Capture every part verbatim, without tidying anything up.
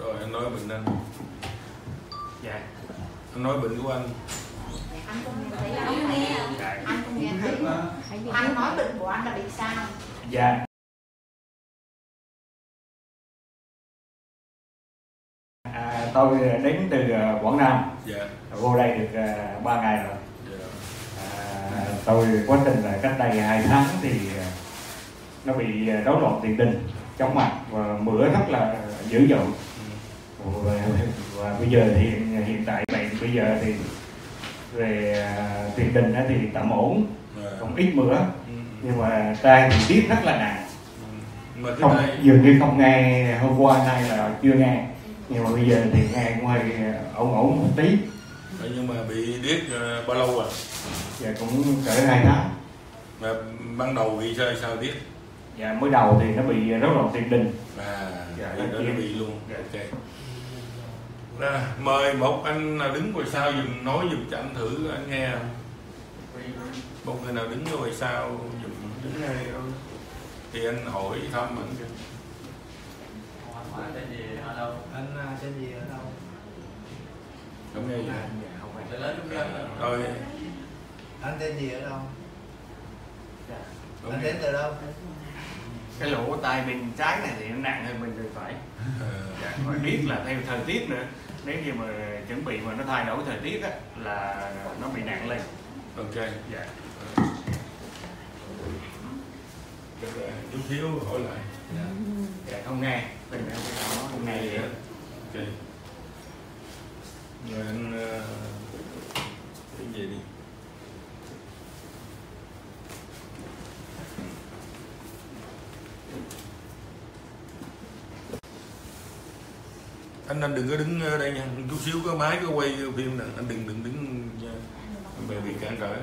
Rồi anh nói bệnh anh. Dạ. Anh nói bệnh của anh. Anh không thấy anh nghe. Dạ. Anh không nghe thấy. Anh nói bệnh của anh là bị sao? Dạ. À, tôi đến từ Quảng Nam. Dạ. Vô đây được ba ngày rồi. Dạ. À, tôi quá trình là cách đây hai tháng thì nó bị rối loạn tiền đình, chóng mặt và mửa rất là dữ dội. Ừ. Và, và bây giờ thì hiện hiện tại bệnh bây giờ thì về tiền đình thì tạm ổn, Dạ. không ít mửa, Ừ. nhưng mà tai thì tiết rất là nặng. Ừ. Mà cái Không, này dường như không nghe, hôm qua nay là chưa nghe, nhưng mà bây giờ thì nghe cũng hơi ổn ổn một tí. nhưng mà bị điếc uh, bao lâu rồi? Dạ cũng cỡ hai tháng. Mà ban đầu bị sao sao điếc? Dạ mới đầu thì nó bị rối loạn tiền đình. À, dạ, thì đó nó bị luôn. Dạ. Ok. À, mời một anh nào đứng ngoài sau dùm nói dùm cho anh thử anh nghe không? Một người nào đứng ngoài sau dùm đứng ngay thì anh hỏi thăm anh. Anh tên gì ở đâu? Anh tên gì ở đâu? Không nghe gì. Dạ, không phải. Để lớn chúng dân. Rồi. Anh tên gì ở đâu? Dạ. Anh đến từ đâu? Cái lỗ tai bên trái này thì nó nặng hơn bên bên phải. À. Dạ, mà biết là theo thời tiết nữa, nếu như mà chuẩn bị mà nó thay đổi thời tiết á là nó bị nặng lên. Ok. Dạ. Chút xíu hỏi lại. Dạ, dạ không nghe, bên này nó không nghe gì hết. Ok. Rồi anh uh, cái gì đi. Anh anh đừng có đứng ở đây nha, chút xíu có máy có quay phim nè, anh đừng đừng đứng nha, anh bị cản trở.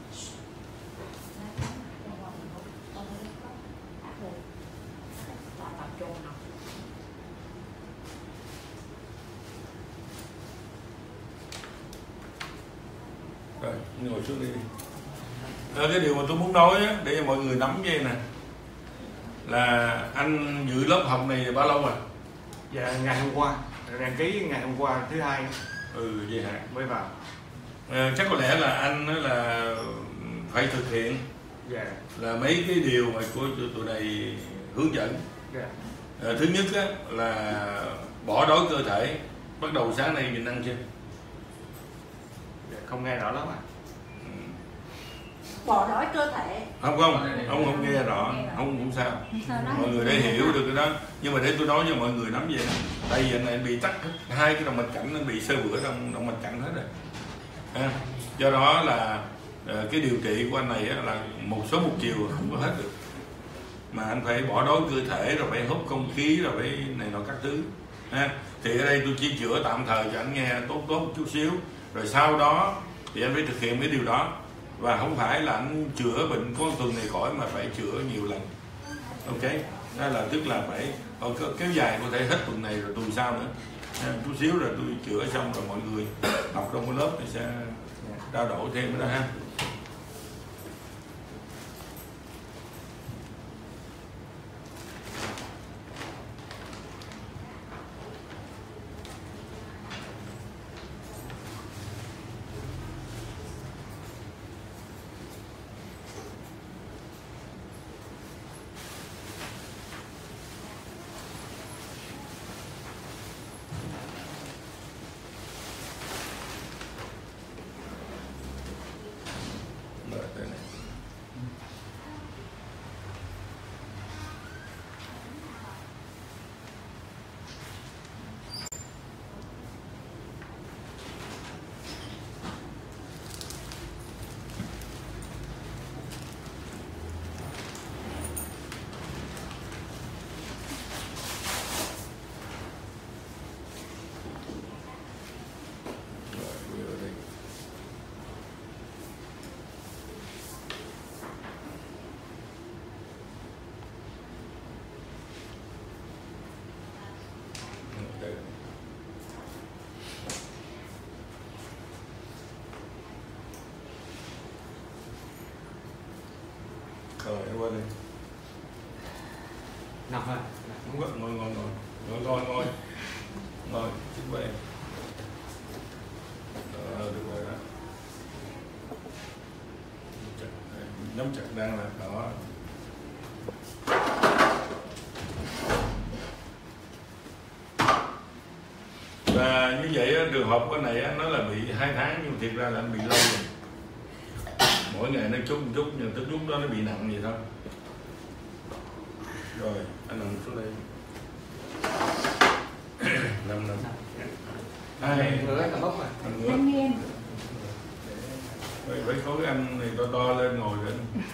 Rồi, ngồi xuống đi. À, cái điều mà tôi muốn nói á, để cho mọi người nắm về nè, là anh dự lớp học này bao lâu rồi? Dạ ngày hôm qua, đăng ký ngày hôm qua thứ hai. Ừ, vậy hả? Mới vào. À, chắc có lẽ là anh là phải thực hiện. Dạ. Là mấy cái điều mà của tụi này hướng dẫn. Dạ. À, thứ nhất á, là bỏ đói cơ thể. Bắt đầu sáng nay mình ăn chưa? Dạ, không nghe rõ lắm ạ. À. Bỏ đói cơ thể. Không không, ông không nghe rõ, không cũng sao. Mọi người để hiểu được cái đó. Nhưng mà để tôi nói cho mọi người nắm về. Tại vì anh này bị tắc hai cái động mạch cảnh, nó bị sơ vữa trong động mạch cảnh hết rồi. À, do đó là cái điều trị của anh này là một số một chiều không có hết được, mà anh phải bỏ đói cơ thể, rồi phải hút không khí, rồi phải này nọ các thứ. À, thì ở đây tôi chỉ chữa tạm thời cho anh nghe tốt tốt một chút xíu, rồi sau đó thì anh phải thực hiện cái điều đó, và không phải là anh chữa bệnh có tuần này khỏi mà phải chữa nhiều lần. Ok, đó là tức là phải kéo dài, có thể hết tuần này rồi tuần sau nữa. À, chút xíu rồi tôi chữa xong rồi mọi người học trong cái lớp thì sẽ trao đổi thêm nữa ha. Rồi em qua đây. Nằm ha. Đúng rồi, ngồi ngồi ngồi ngồi ngồi ngồi. về. Ờ, được rồi đó. Nắm chặt đang là đó. Và như vậy trường hợp cái này nó là bị hai tháng nhưng thiệt ra là bị lâu rồi. Mỗi ngày nó chút một chút nhưng tới lúc đó nó bị nặng vậy thôi. Rồi anh nằm xuống đây. Năm năm. Hai Ngửa cả bốc mà. anh ngửa. Phải phải có cái anh này to to lên ngồi lên.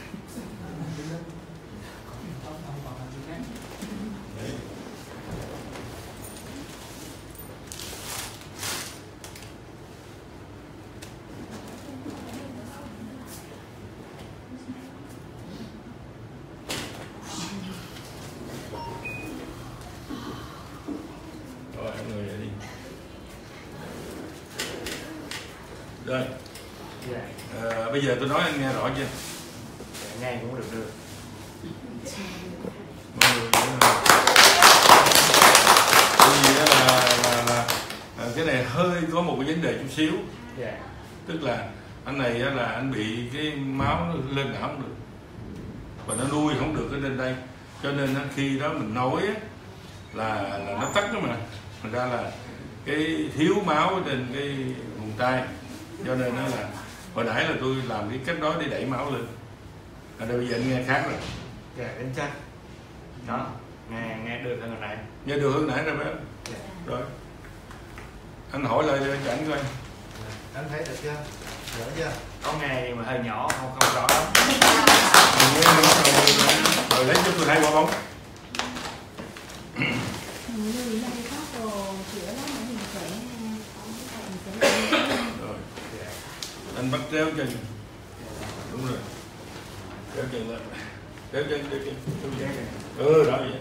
Rồi anh ngồi dậy đi. Rồi. À, bây giờ tôi nói anh nghe rõ chưa? Nghe cũng được được. Mọi người cái gì đó là, là, là, là cái này hơi có một cái vấn đề chút xíu. Yeah. Tức là anh này là anh bị cái máu nó lên não không được và nó nuôi không được ở trên đây, cho nên khi đó mình nói là là nó tắc đó mà, thành ra là cái thiếu máu ở trên cái vùng tay, cho nên nó là hồi nãy là tôi làm cái cách đó để đẩy máu lên. Ở đây bây giờ anh nghe khác rồi. Dạ, đến chắc. Đó, nghe nghe được hơn hồi nãy. Nghe được hơn nãy rồi phải không? Dạ. Rồi. Anh hỏi lại cho anh coi. Anh thấy được chưa? Rõ chưa? Có nghe nhưng mà hơi nhỏ, không không rõ lắm. Rồi lấy cho tôi hai quả bóng. Rồi. Anh bắt kéo chân. Đúng rồi. Kéo chân lên. Kéo chân, kéo chân. Ừ, đó vậy.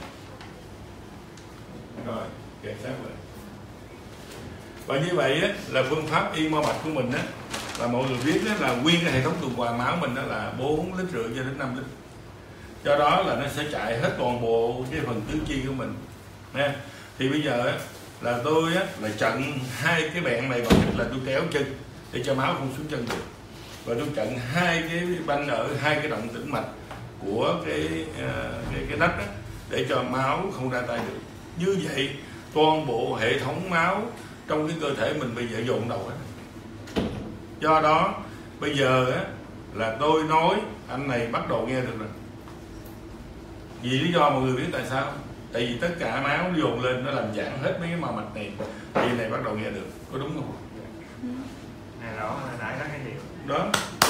Rồi, kề sát lại. Và như vậy á, là phương pháp y mo mạch của mình á, là mọi người biết á, là nguyên cái hệ thống tuần hoàn máu mình đó là bốn lít rưỡi cho đến năm lít. Do đó là nó sẽ chạy hết toàn bộ cái phần tứ chi của mình. Nha. Thì bây giờ á, là tôi á, là chặn hai cái bẹn này bằng cách là tôi kéo chân để cho máu không xuống chân được. Và tôi chặn hai cái banh ở hai cái động tĩnh mạch của cái cái, cái nách á, để cho máu không ra tay được. Như vậy toàn bộ hệ thống máu trong cái cơ thể mình bây giờ dồn đầu hết. Do đó bây giờ á, là tôi nói anh này bắt đầu nghe được rồi. Vì lý do mọi người biết tại sao? Tại vì tất cả máu dồn lên nó làm giãn hết mấy cái màu mạch này, thì này bắt đầu nghe được. Có đúng không? Nghe rõ hồi nãy nói cái gì? Đó.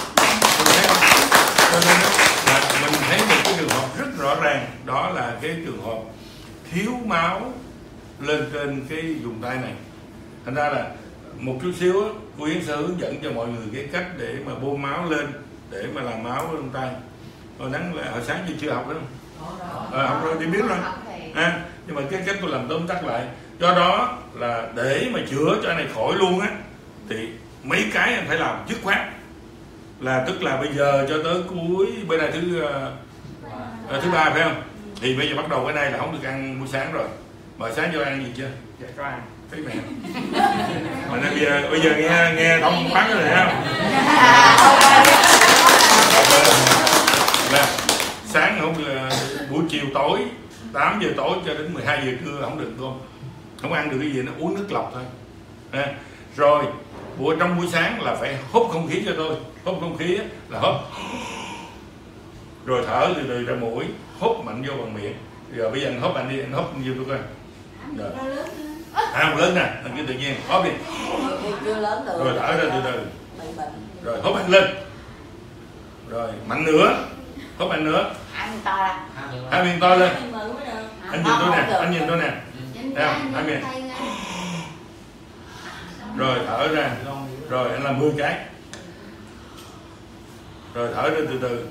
Cho nên là mình thấy một cái trường hợp rất rõ ràng, đó là cái trường hợp thiếu máu lên trên cái vùng tay này. Thành ra là một chút xíu á, cô Yến sẽ hướng dẫn cho mọi người cái cách để mà bơm máu lên, để mà làm máu ở trong tay. Hồi nắng là hồi sáng chưa chưa học đó. À, học rồi thì biết rồi. À, nhưng mà cái cách tôi làm tóm tắt lại. Do đó là để mà chữa cho anh này khỏi luôn á, thì mấy cái anh phải làm dứt khoát. Là tức là bây giờ cho tới cuối bữa nay thứ uh, thứ ba phải không? Thì bây giờ bắt đầu cái này là không được ăn buổi sáng rồi. Mà sáng cho ăn gì chưa? Dạ có ăn. Thấy mẹ. Mà nên bây giờ bây giờ nghe nghe thông bắn rồi không? Là sáng không là buổi chiều tối tám giờ tối cho đến mười hai giờ trưa không được không? Không ăn được cái gì, nó uống nước lọc thôi. À, rồi buổi trong buổi sáng là phải hút không khí cho tôi, hút không khí là hút, rồi thở từ từ ra mũi, hút mạnh vô bằng miệng. Giờ bây giờ anh hút mạnh đi, anh hút nhiều tôi coi. Rồi. À, lớn nè, anh cứ tự nhiên hút đi. Rồi thở ra từ từ. Rồi hút mạnh lên. Rồi mạnh nữa, hút mạnh nữa. Ăn to ra. Hai miệng to lên. Anh nhìn tôi nè, anh nhìn tôi nè. Thấy không? Hai miệng. Rồi thở ra. Rồi anh làm mười cái. Rồi thở ra từ từ.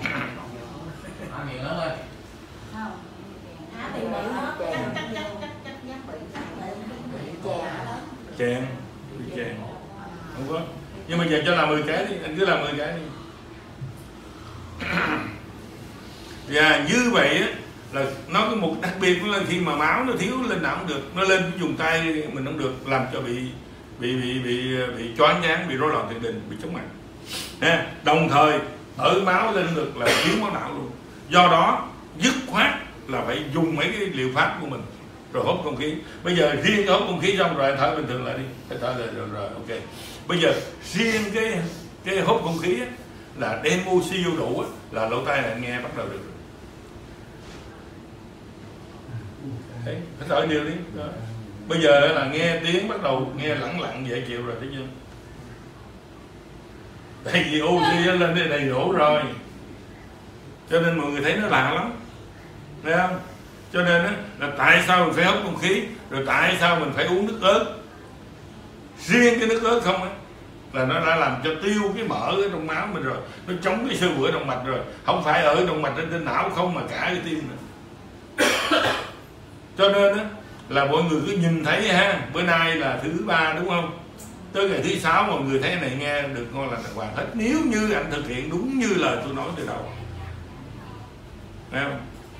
Chèn, chèn. Không có. Nhưng mà giờ cho làm mười cái đi, anh cứ làm mười cái đi. Và như vậy á, là nó có một đặc biệt là khi mà máu nó thiếu lên nào cũng được, nó lên cái vùng tay mình không được, làm cho bị bị bị bị bị choáng váng, bị rối loạn tiền đình, bị chóng mặt. Ha. Đồng thời ở máu lên được là thiếu máu não luôn. Do đó dứt khoát là phải dùng mấy cái liệu pháp của mình, rồi hút không khí. Bây giờ riêng hút không khí xong rồi anh thở bình thường lại đi, anh thở lại rồi, rồi ok. Bây giờ riêng cái cái hút không khí á, là đem oxy vô đủ á, là lỗ tai này nghe bắt đầu được. Đấy, phải thở nhiều đi. Đó. Bây giờ là nghe tiếng bắt đầu nghe lẳng lặng dễ chịu rồi, thấy chưa? Tại vì oxy lên đây đầy đủ rồi, cho nên mọi người thấy nó lạ lắm, thấy không? Cho nên á, là tại sao mình phải hút không khí, rồi tại sao mình phải uống nước ớt. Riêng cái nước ớt không á, là nó đã làm cho tiêu cái mỡ ở trong máu mình rồi, nó chống cái xơ vữa động mạch rồi, không phải ở động mạch trên, trên não không mà cả cái tim nữa. Cho nên á, là mọi người cứ nhìn thấy ha, bữa nay là thứ ba đúng không, tới ngày thứ sáu mọi người thấy này nghe được ngon lành đàng hoàng hết, nếu như anh thực hiện đúng như lời tôi nói từ đầu. Thấy không?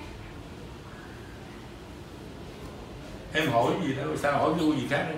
Em hỏi gì đó, sao hỏi vui gì khác đấy?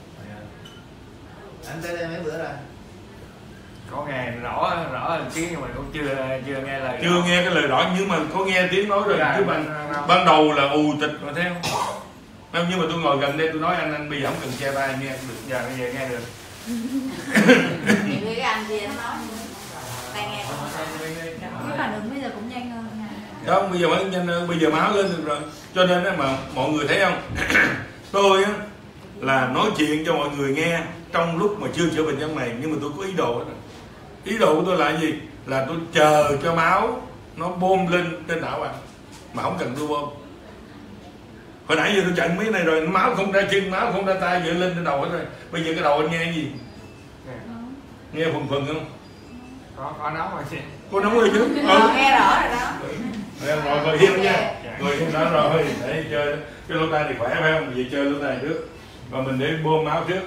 Anh tới đây mấy bữa rồi? Có nghe rõ rõ hơn tiếng nhưng mà cũng chưa chưa nghe lời. Chưa nghe cái lời rõ nhưng mà có nghe tiếng nói rồi. Dạ, chứ ban ban đầu là ù tịch mà thấy không? Nhưng mà tôi ngồi gần đây tôi nói anh anh bây giờ không cần che tay nghe được. Dạ bây giờ nghe được. Những cái anh kia nó nói tai nghe. Cái phản ứng bây giờ cũng nhanh hơn. Không, bây giờ mới nhanh hơn, bây giờ máu lên được rồi. Cho nên á mà mọi người thấy không? Tôi á là nói chuyện cho mọi người nghe trong lúc mà chưa chữa bệnh trong này, nhưng mà tôi có ý đồ đó. Ý đồ của tôi là gì? Là tôi chờ cho máu nó bơm lên trên não bạn, mà không cần tôi bơm. Hồi nãy giờ tôi chạy mấy này rồi, máu không ra chân, máu không ra tay, vậy lên trên đầu hết rồi. Bây giờ cái đầu anh nghe cái gì? Nghe phừng phừng không? Có có nóng rồi chị. Cô nóng rồi chứ? Ừ. Nghe rõ rồi đó. Rồi rồi ngồi hiên nha. Ngồi hiên đó rồi, để chơi cái lỗ tai thì khỏe phải không? Vậy chơi lỗ tai trước. Và mình để bơm máu trước.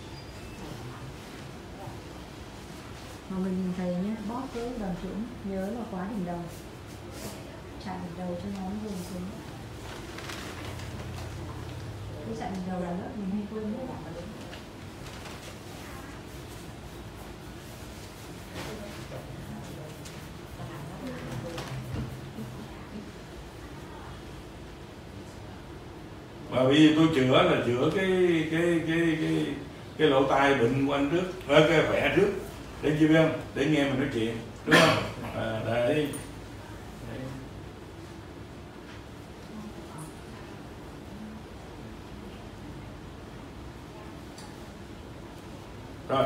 Mà mình nhìn thấy nhé, bóp cái đòn trũng, nhớ là quá đỉnh đầu, chạm đỉnh đầu cho nó vùng xuống. Cái chạm đỉnh đầu là lớp mình hay quên mất. Và vì tôi chữa là chữa cái cái cái cái cái lỗ tai bệnh của anh trước, cái khỏe trước, để chi biết không? Để nghe mình nói chuyện, đúng không? À, đấy. Rồi.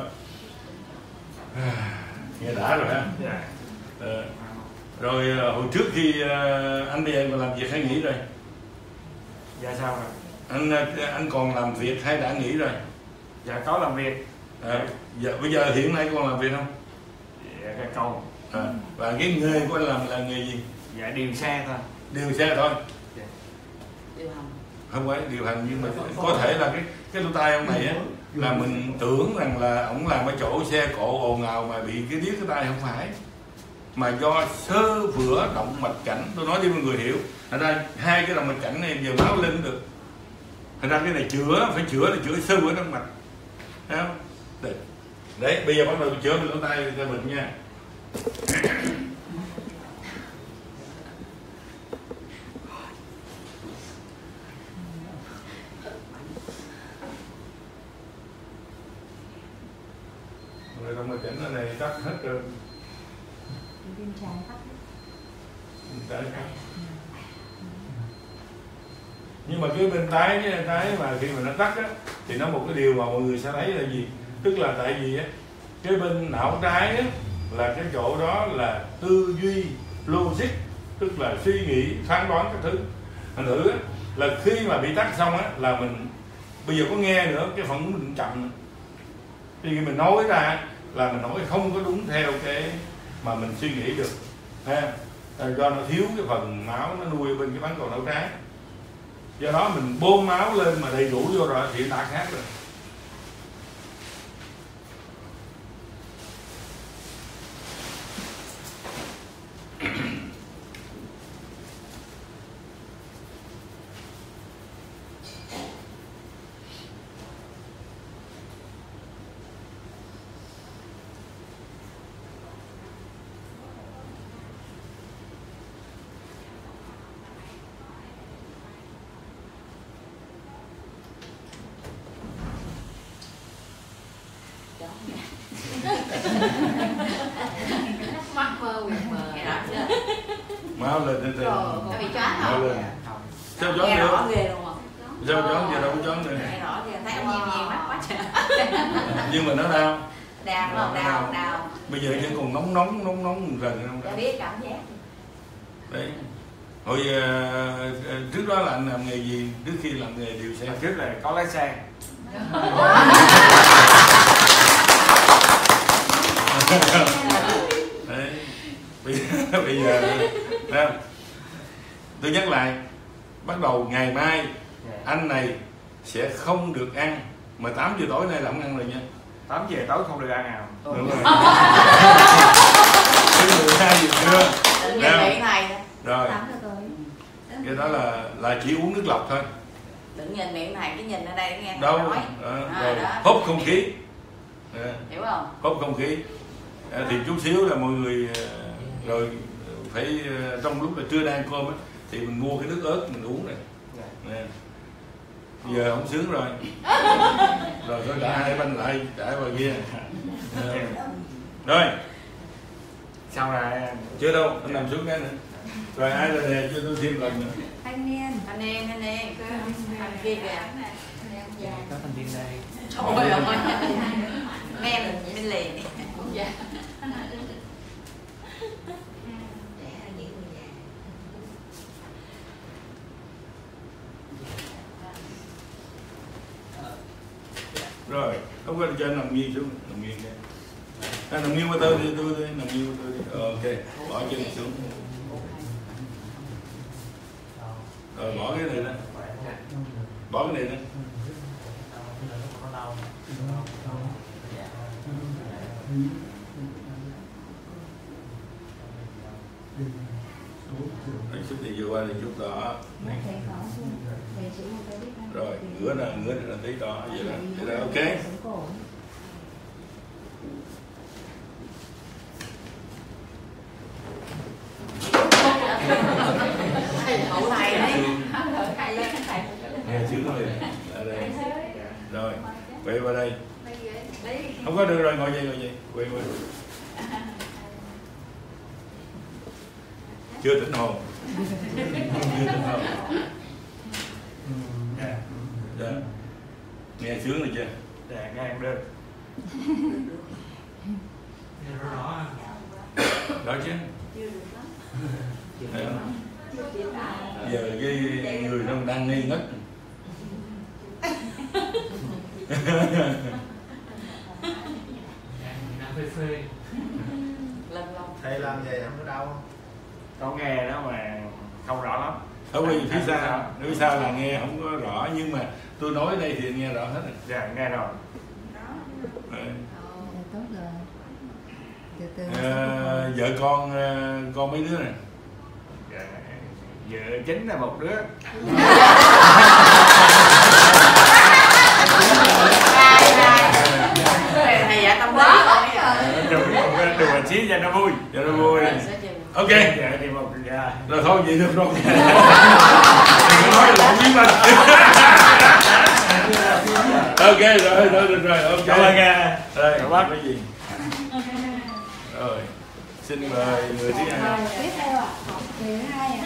À, nghe đã rồi ha. Dạ. À, rồi hồi trước khi anh đi em còn làm việc hay nghỉ rồi? Dạ sao rồi? Anh anh còn làm việc hay đã nghỉ rồi? Dạ có làm việc. À, dạ, bây giờ hiện nay còn làm việc không? Dạ cái câu. À, và cái nghề của anh làm là nghề gì? Dạ điều xe thôi. Điều xe thôi. Dạ. Điều hành. Không phải điều hành, nhưng mà có thể là cái cái lỗ tai ông này á, là mình tưởng rằng là ổng làm ở chỗ xe cộ ồn ào mà bị cái điếc cái tai, không phải, mà do xơ vữa động mạch cảnh. Tôi nói đi mọi người hiểu. Thành ra hai cái động mạch cảnh này giờ máu lên cũng được. Thành ra cái này chữa, phải chữa là chữa xơ vữa động mạch. Thấy không? Đấy. Đấy, bây giờ bắt đầu chữa bên lỗ tai cho mình nha. Rồi động mạch cảnh này tắt hết rồi. Bên trái tắt. Trái tắt. Nhưng mà cái bên trái cái trái mà khi mà nó tắt á, thì nó một cái điều mà mọi người sẽ thấy là gì? Tức là tại vì á, cái bên não trái á, là cái chỗ đó là tư duy logic, tức là suy nghĩ phán đoán các thứ. Thành thử á, là khi mà bị tắt xong á, là mình bây giờ có nghe nữa, cái phản ứng mình chậm. Thì khi mình nói ra là mình nói không có đúng theo cái mà mình suy nghĩ được, ha. Do nó thiếu cái phần máu nó nuôi bên cái bán cầu não trái. Do đó mình bơm máu lên mà đầy đủ vô rồi thì đã khác rồi. lên từ từ. Nó bị choáng Ngồi không? lên. Sao choáng Nghe được? rõ ghê luôn không? Sao choáng giờ đâu có choáng nữa. Nghe rõ ghê, thấy ông nhiều nhiều mắt quá trời. Nhưng mà nó đau. Đau không? Đau, đau. Bây giờ vẫn còn nóng nóng nóng nóng rần không? Đã biết cảm giác. Đấy. Hồi uh, trước đó là anh làm nghề gì? Trước khi làm nghề điều xe? Trước là có lái xe. Đấy. Bây, bây giờ nè, tôi nhắc lại, bắt đầu ngày mai anh này sẽ không được ăn, mà tám giờ tối nay là không ăn rồi nha. Tám giờ tối không được ăn nào. Đúng rồi. mười hai giờ trưa. Tự nhiên miệng này. Rồi. tám giờ tối. Cái đó là là chỉ uống nước lọc thôi. Đừng nhìn miệng này, cái nhìn ở đây nghe Đâu. nói. À, À, rồi đó. hút không khí. À, Hiểu không? hút không khí. À, thì chút xíu là mọi người à, rồi phải à, trong lúc là trưa đang ăn cơm á, thì mình mua cái nước ớt mình uống này. Nè. Giờ không sướng rồi. Rồi tôi đã hai banh lại trả vào kia. À. Rồi. Sau này Chưa đâu, anh nằm xuống cái nữa. Rồi ai là nè, cho tôi thêm lần nữa. Thanh niên. Anh em, anh em, cứ thằng kia kìa. Có thành viên đây. Trời ơi, nghe mình mình liền. Dạ. Rồi, không có cho anh nằm nghiêng xuống, nằm nghiêng đây. À, nằm nghiêng qua tôi đi, tôi đi, nằm nghiêng qua tôi đi. Ờ, ok, bỏ chân xuống. Rồi bỏ cái này đó. Bỏ cái này đó. Đấy, chút này vừa qua thì chút đó. Rồi, ngửa ra, ngửa ra tí đó, vậy đó, vậy đó, ok. Hậu thầy đấy. Nghe sướng rồi. Ở đây. Rồi, quay qua đây. Không có được rồi, ngồi vậy, ngồi vậy. Quay qua. Chưa tỉnh hồn. Chưa tỉnh hồn. Đó. Nghe sướng rồi chưa? Dạ, nghe em được. Đó chứ. Đấy không? Giờ cái người nó đang nghi ngất. Thầy làm vậy không có đau không? Có nghe đó mà không rõ lắm. Ở vì phía sau, phía sau là nghe không có rõ, nhưng mà tôi nói đây thì nghe rõ hết rồi. Dạ, nghe rồi. Đấy. Tốt rồi. Từ từ. Ờ, vợ con con mấy đứa này? Dạ, vợ chính là một đứa. Hai, hai. Thầy dạ tâm lý rồi. Đùa đùa xíu cho nó vui. Cho nó vui. Ok. Dạ thì một dạ. Rồi thôi vậy được rồi. Đừng có nói lộn với mình. Ok rồi, rồi được rồi, ok. Cảm ơn nghe. Rồi, Cảm ơn. cái gì? Rồi, xin mời người thứ hai. Rồi, tiếp theo ạ. Thứ hai ạ.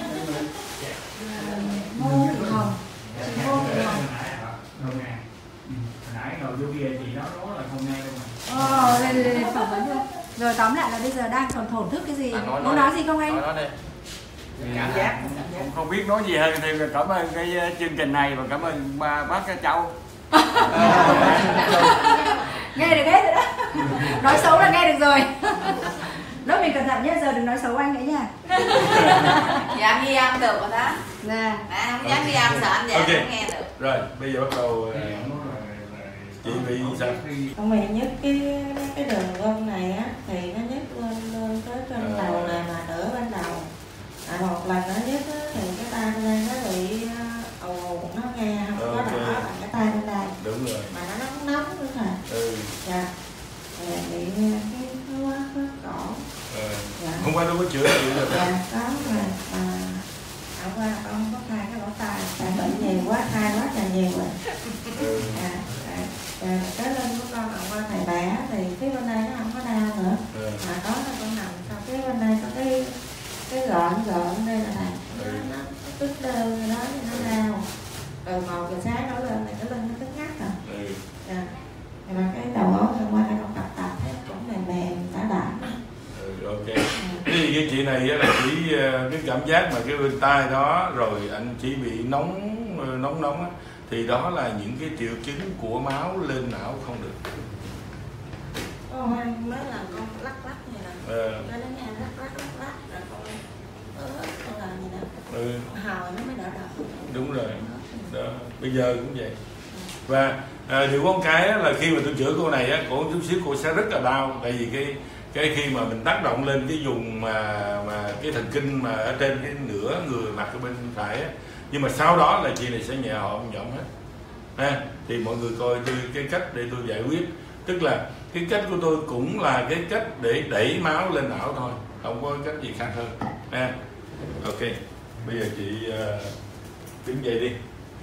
Ngô Thị Hồng. Chị Ngô Thị Hồng. Không nghe. Nãy ngồi vô kia chị nói đó là không nghe đâu mà. Ồ, đây, đây, đây, phỏng vấn thôi. Rồi tóm lại là bây giờ đang còn thổn thức cái gì? À, nói, Muốn nói gì không anh? Nói đó đi. Cảm giác không, không biết nói gì hơn thì cảm ơn cái chương trình này và cảm ơn ba bác Châu. Nghe được hết rồi đó. Nói xấu là nghe được rồi. Lớp mình cẩn thận nhé, giờ đừng nói xấu anh ấy nha. Dám đi ăn được rồi đó. Dạ. À, không dám đi ăn sợ anh vậy Ok. không nghe được. Rồi, bây giờ bắt đầu ờ, chị bị sao? Ông mẹ nhấc cái cái đường gân này á thì nó nhấc lên lên tới trên đầu này mà nửa bên đầu. À, một lần nó nhấc á, thì cái tay bên đây nó bị ù ù nó nghe không có Ok. đỏ bằng cái tay bên đây Đúng rồi. mà nó nóng nóng nữa nè. Ừ. Dạ. Rồi bị cái cái quá khớp cổ. Ờ. Dạ. Hôm qua đâu có chữa chị được. Dạ có rồi. À, hôm qua con có khai cái lỗ tai tại bệnh nhiều quá khai quá trời nhiều rồi. Ừ. Dạ. Dạ, cái lưng của con hôm qua thầy bẻ thì phía bên đây nó không có đau nữa. Ừ. Mà có nó con nằm sau phía bên đây có cái cái gọn gọn đây là này nó nó tức đơn đó thì nó đau, rồi một giờ sáng nó lên này nó lên nó tức ngắt rồi. Ừ. Dạ. Mà cái đầu óc hôm qua nó còn tập tập hết cũng mềm mềm tả đảm. Ừ, ok. Thì cái chị này là chỉ cái cảm giác mà cái bên tai đó rồi anh chỉ bị nóng nóng nóng á, thì đó là những cái triệu chứng của máu lên não không được. Ôi, mới là con lắc lắc như này. Ờ. Nó nói nghe lắc lắc lắc lắc rồi con ớt con làm gì đó. Ừ. Hồi nó mới đỡ đau. Đúng rồi. Đó. Bây giờ cũng vậy. Và à, điều có một cái là khi mà tôi chữa cô này á, cổ chút xíu cô sẽ rất là đau, tại vì cái cái khi mà mình tác động lên cái vùng mà mà cái thần kinh mà ở trên cái nửa người mặt ở bên phải á, nhưng mà sau đó là chị này sẽ nhẹ nhõm nhõm hết. Ha, thì mọi người coi tôi cái cách để tôi giải quyết, tức là cái cách của tôi cũng là cái cách để đẩy máu lên não thôi, không có cách gì khác hơn. Ha, ok. Bây giờ chị uh, đứng dậy đi.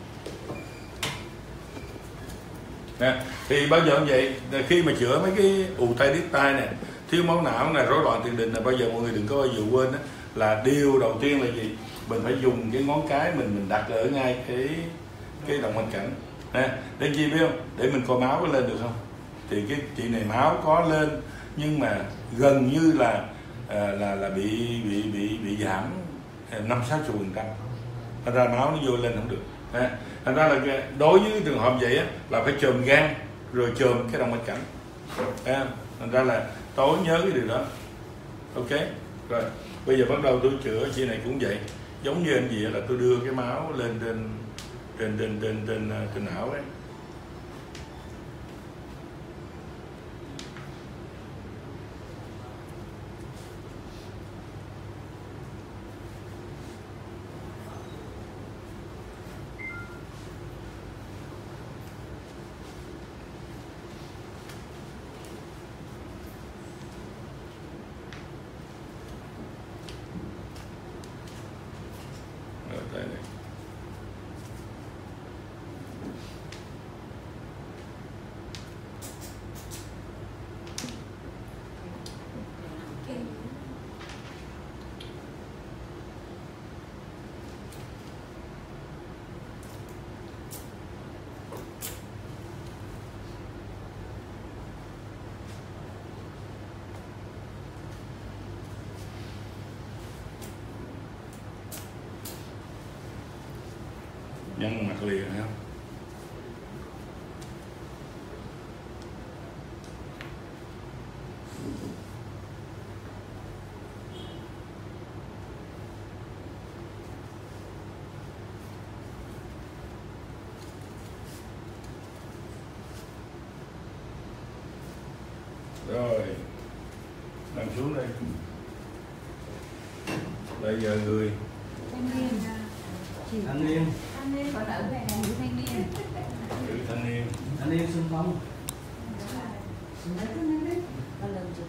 Nè, thì bao giờ cũng vậy, khi mà chữa mấy cái ù tai điếc tai này, thiếu máu não này, rối loạn tiền đình là bao giờ mọi người đừng có bao giờ quên đó, là điều đầu tiên là gì, mình phải dùng cái ngón cái mình mình đặt ở ngay cái cái động mạch cảnh nè, để chi biết không, để mình coi máu có lên được không. Thì cái chị này máu có lên nhưng mà gần như là à, là là bị bị bị bị giảm năm sáu chục phần trăm, thành ra máu nó vô lên không được. À, thành ra là đối với trường hợp vậy á, là phải chườm gan rồi chườm cái động mạch cảnh. À, thành ra là tối nhớ cái điều đó. Ok rồi, bây giờ bắt đầu tôi chữa chị này cũng vậy, giống như anh gì là tôi đưa cái máu lên trên trên trên trên trên, trên não ấy. Nhăn mặt liền thấy không? Rồi, nằm xuống đây. Bây giờ người thanh niên, Thanh niên, thanh niên, còn ở về là nữ thanh niên, nữ thanh niên, thanh niên xung phong. có lần chưa?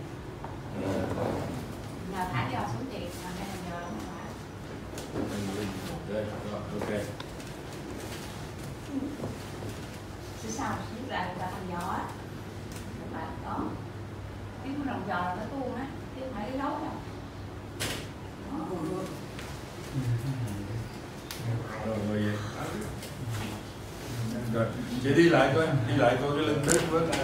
Nhờ thả giò xuống chị, mà đây là giò không phải. đây, rồi, ok. Chứ sao, lúc ra người ta thành giò á. Các bạn có. Cái rồng giò là nó tuôn á, chứ không phải cái gấu đâu. Rồi, rồi vậy. Rồi, chị đi lại coi, đi lại coi cái lưng đứt với ta.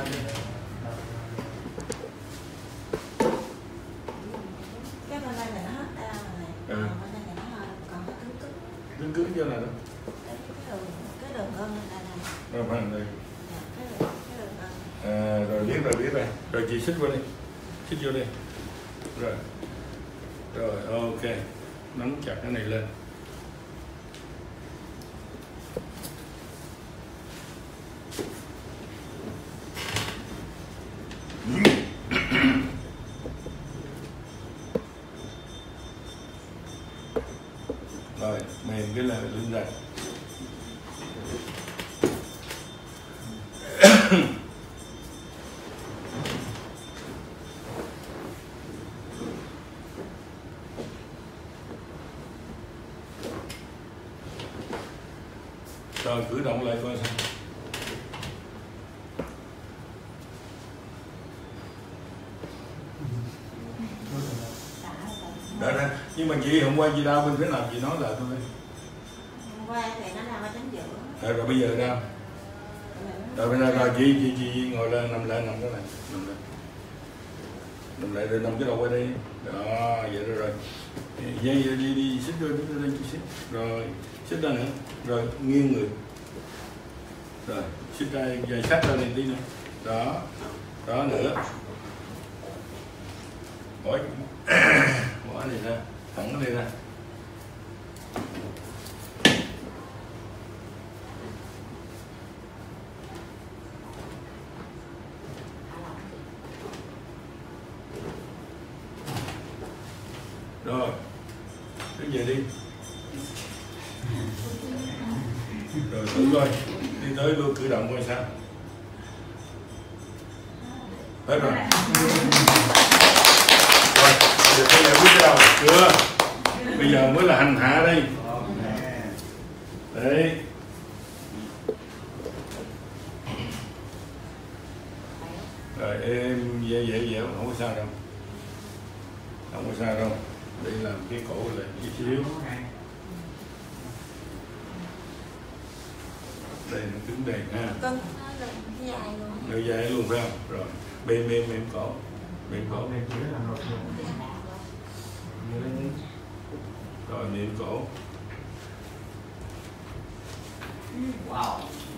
Cái bên đây là nó hết đau rồi này. Ừ. Còn bên đây là nó hơi còn nó cứng cứng. Cứng cứng cho này đó. Cái cái đường cái đường gân này này. Rồi, phần đây. Dạ, cái đường cái đường gân. À, rồi biết rồi, biết rồi. Rồi chị xích vô đây. Xích vô đây. Rồi. Rồi, ok. Nắm chặt cái này lên. Rồi, mềm cái là lưng ra. Rồi cử động lại coi sao. Đó, đó. Nhưng mà chị hôm qua chị đau bên phía nào chị nói lại tôi đi. Hôm qua thì nó nằm ở chính giữa. Rồi, rồi bây giờ đau. Rồi bây giờ rồi chị chị chị ngồi lên, nằm lại, nằm cái này, nằm lại. Nằm lại rồi nằm cái đầu qua đây. Đó, vậy rồi rồi. Dây đi, đi đi xích rồi, đi lên chị xích. Rồi, xích ra nữa. Rồi nghiêng người. Rồi, xích ra dài sát ra này tí nữa. Đó. Đó nữa. Bỏ bỏ này ra, thẳng cái này ra. Rồi, cứ về đi. Rồi thử coi, đi tới luôn cử động coi sao. Hết rồi. Rồi, giờ tôi giải quyết cái đầu, chưa? Bây giờ mới là hành hạ đây. Đấy. Rồi em dễ dễ dễ, không có sao đâu. Không có sao đâu. Để làm cái cổ lại chút xíu. Đây nó cứng đèn ha. Cưng, nó dài luôn. Nó dài luôn phải không? Rồi, bêm bêm bêm cổ. Bêm cổ. Rồi, niệm cổ. Wow.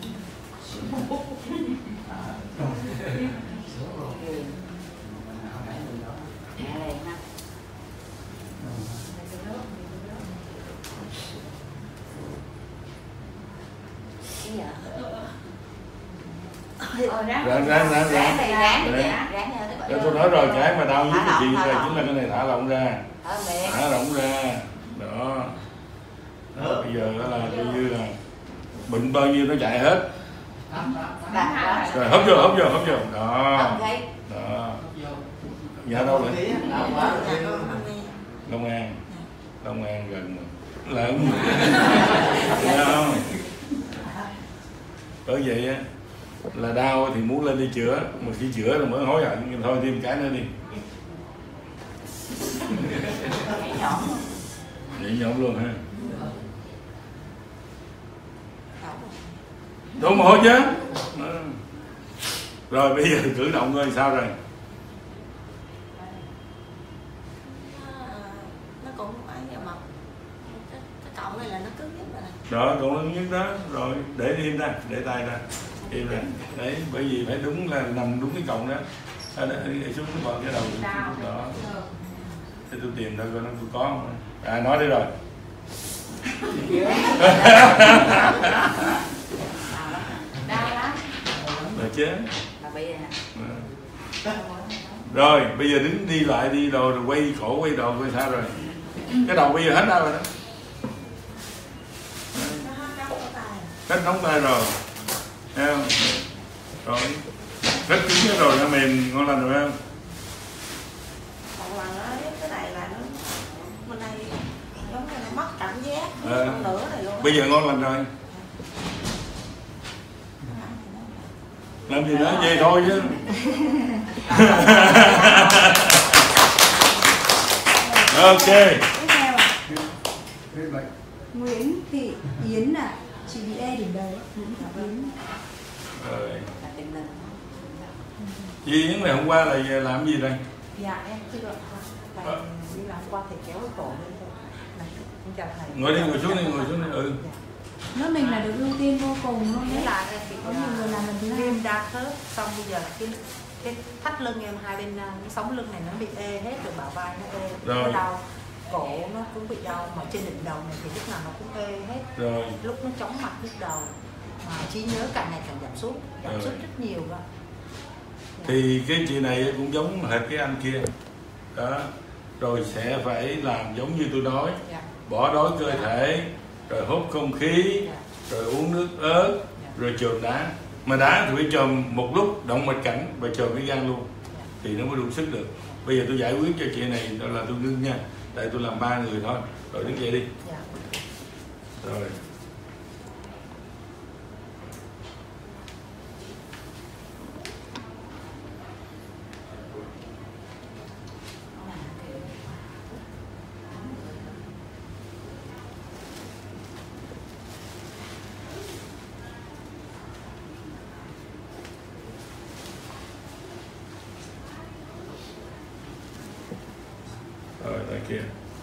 Ráng ráng ráng ráng. Ráng đi, ráng đi, Ráng. ráng đi. Tôi nói rồi, cái mà đau nhất Thả của chị lỏng, thả là lỏng. chính là cái này thả lỏng ra. Ở miệng. Thả lỏng ra. Đó. Đó, bây giờ đó là coi như là bệnh bao nhiêu nó chạy hết. Đặt Rồi hấp vô, hấp vô, hấp vô. Đó. ok. Đó. Nhà đâu vậy? Long An. Long An gần mà. Lợn. Thấy không? Bởi vậy á là đau thì muốn lên đi chữa, mà khi chữa rồi mới hối hận, nhưng thôi thêm cái nữa đi. Nhảy nhõm. Nhảy nhõm luôn ha. Đúng rồi chứ. Rồi bây giờ cử động coi sao rồi. Nó cũng ấy vậy mà cái, cái cọng này là nó cứng nhất rồi này. Đó, còn lớn nhất đó. Rồi để im ra, để tay ra. Im ra. Đấy, bởi vì phải đúng là nằm đúng cái cọng đó. À, để xuống cái cái đầu. Đó. Để tôi tìm thôi coi nó tôi có không. À, nói đi rồi. Đau lắm. Rồi chứ. Là bị nè. Rồi, bây giờ đứng đi lại đi rồi, rồi quay cổ quay đầu coi sao rồi. Cái đầu bây giờ hết đau rồi đó. Nó hết nóng ở tay. Hết nóng tay rồi. Thấy không? Rồi. Hết cứng rồi, nó mềm ngon lành rồi không? Còn là nó cái này là nó bên đây giống như nó mất cảm giác. À, Còn nửa này luôn. bây giờ ngon lành rồi. Làm gì nữa, về thôi chứ. Ok. Tiếp theo ạ. Nguyễn Thị Yến ạ. Chị bị e đỉnh đầu. Nguyễn Thị Yến. Rồi. Là tình hình. Chị những ngày hôm qua là làm gì đây? Dạ em chưa được. Tại đi làm qua thì kéo cái cổ lên thôi. Này, em chào thầy. Ngồi đi, ngồi xuống đi, ngồi xuống đi. Ừ. Nước mình là được ưu tiên vô cùng luôn Thế đấy. là em bị Có nhiều người làm lần thứ hai. viêm đa khớp, xong bây giờ cái cái thắt lưng em hai bên cái sống lưng này nó bị ê hết, rồi bả vai nó ê, Rồi. nó đau, cổ nó cũng bị đau, mà trên đỉnh đầu này thì lúc nào nó cũng ê hết, Rồi. lúc nó chóng mặt nhức đầu, mà trí nhớ càng ngày càng giảm sút, giảm Rồi. sút rất nhiều đó. Thì cái chị này cũng giống hệt cái anh kia. Đó. Rồi sẽ phải làm giống như tôi nói. Dạ. Bỏ đói cơ thể, rồi hút không khí, Dạ. rồi uống nước ớt, rồi chườm đá. Mà đá thì phải chườm một lúc động mạch cảnh và chườm cái gan luôn thì nó mới đủ sức được. Bây giờ tôi giải quyết cho chị này đó là tôi ngưng nha, tại tôi làm ba người thôi. Rồi đứng dậy đi. Dạ. Rồi. kia.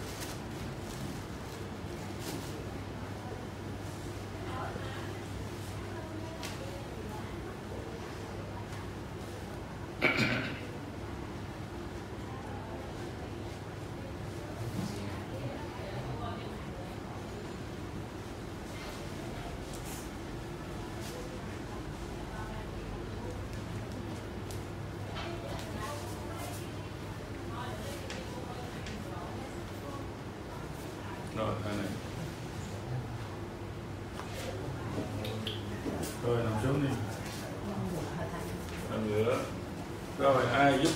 Rồi, đây này. Rồi, nằm xuống đi. Nằm ngửa. Rồi, ai giúp?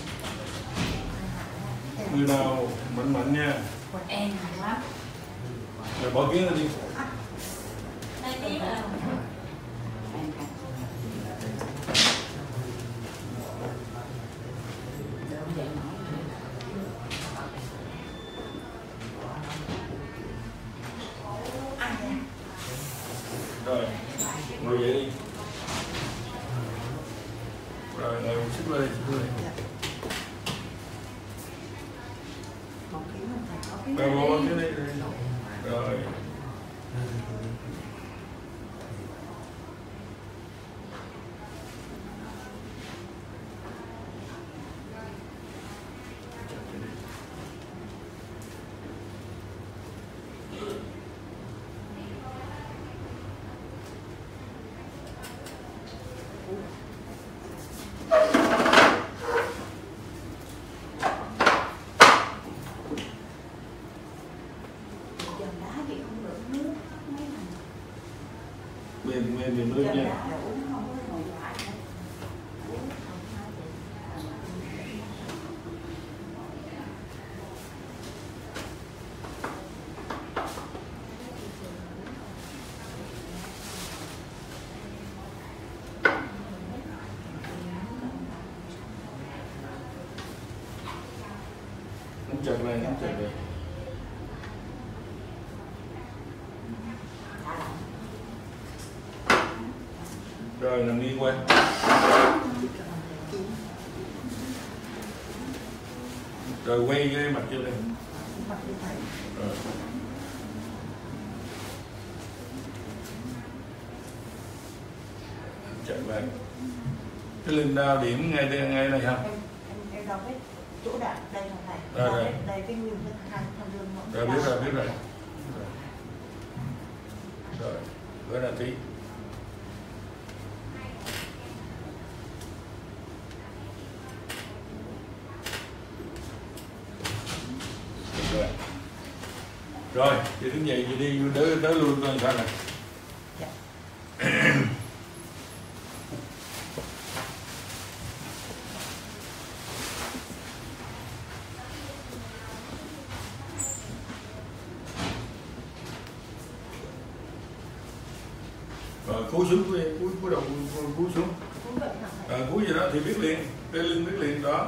Người nào mạnh mạnh nha. Còn em nặng lắm. Rồi bỏ kiến ra đi. Đây tí nữa. Rồi, ngồi dậy đi. Rồi, ngồi xích lên, xích lên. Bà bố cái này đây. Rồi. Mềm, mềm, mềm nước nha. Nắm chặt này, nắm chặt này. Rồi nằm nghiêng qua. Rồi quay cái mặt cho lên. Rồi. Chặt lại. Cái lưng đau điểm ngay đây, ngay này không? Em em đau biết chỗ đạn đây là này. Rồi, rồi. Đây cái nguyên cái hai con lưng nó. Rồi biết rồi, biết rồi. Rồi, bữa nào tí. Rồi, rồi chị đứng dậy chị đi đỡ đỡ luôn coi sao này. Dạ. Rồi cúi xuống, cúi cúi cúi đầu cúi, cúi xuống. Cũng vậy hả thầy? À, cúi gì đó thì biết liền, cái lưng biết liền đó.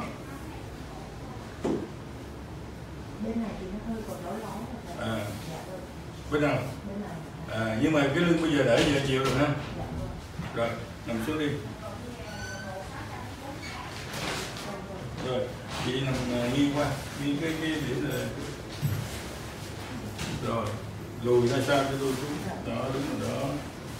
Bên này thì nó hơi còn lói lói rồi. À, Dạ vâng. bên nào? Bên này. À, nhưng mà cái lưng bây giờ đỡ giờ chịu rồi ha. Dạ vâng. Rồi, nằm xuống đi. Rồi, chị nằm uh, nghiêng qua, nghiêng cái cái điểm này. Rồi, lùi ra sao cho tôi xuống. Đó, đúng rồi đó.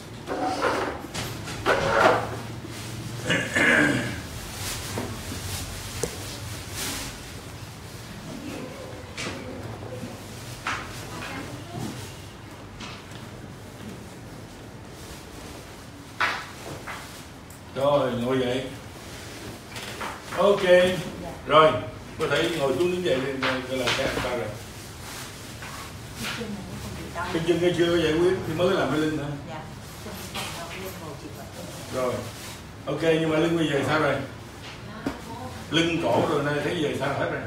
Rồi, ngồi dậy. Ok. Rồi, có thể ngồi xuống đứng dậy thì gọi là cái sao rồi. Chân này nó không bị đau. Cái chân cái chưa có giải quyết thì mới làm cái lưng thôi. Dạ. Chân không đau, lưng ngồi chỉ vậy. Rồi. Ok, nhưng mà lưng bây giờ sao rồi? Lưng cổ rồi này thấy giờ sao hết rồi?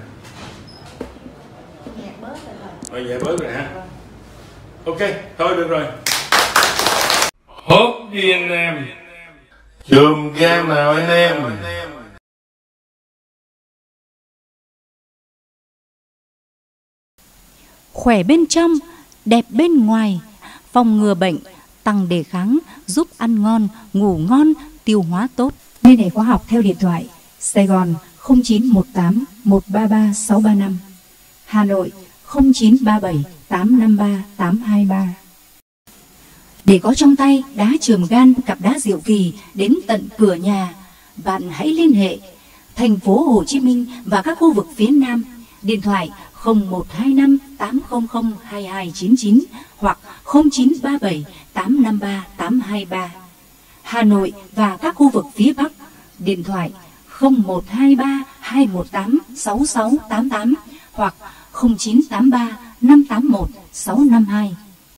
Nhẹ bớt rồi rồi. Rồi nhẹ bớt rồi hả? Ok, thôi được rồi. Hốt đi anh em. Chùm cam nào anh em. Khỏe bên trong, đẹp bên ngoài, phòng ngừa bệnh, tăng đề kháng, giúp ăn ngon, ngủ ngon, tiêu hóa tốt. Liên hệ khoa học theo điện thoại Sài Gòn không chín một tám một ba ba sáu ba năm, Hà Nội không chín ba bảy tám năm ba tám hai ba. Để có trong tay đá chườm gan cặp đá diệu kỳ đến tận cửa nhà, bạn hãy liên hệ thành phố Hồ Chí Minh và các khu vực phía Nam, điện thoại không một hai năm tám không không hai hai chín chín hoặc không chín ba bảy tám năm ba tám hai ba. Hà Nội và các khu vực phía Bắc, điện thoại không một hai ba hai một tám sáu sáu tám tám hoặc không chín tám ba năm tám một sáu năm hai.